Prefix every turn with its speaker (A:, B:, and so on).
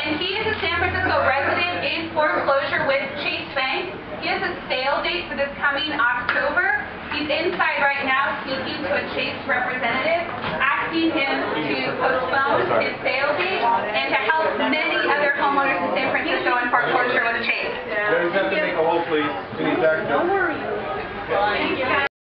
A: And he is a San Francisco resident in foreclosure with Chase Bank. He has a sale date for this coming October. He's inside right now speaking to a Chase representative, asking him to postpone his sale date and to help many other homeowners in San Francisco in foreclosure with Chase.
B: There's nothing to make a hole, please. Do the exact.
C: Don't worry.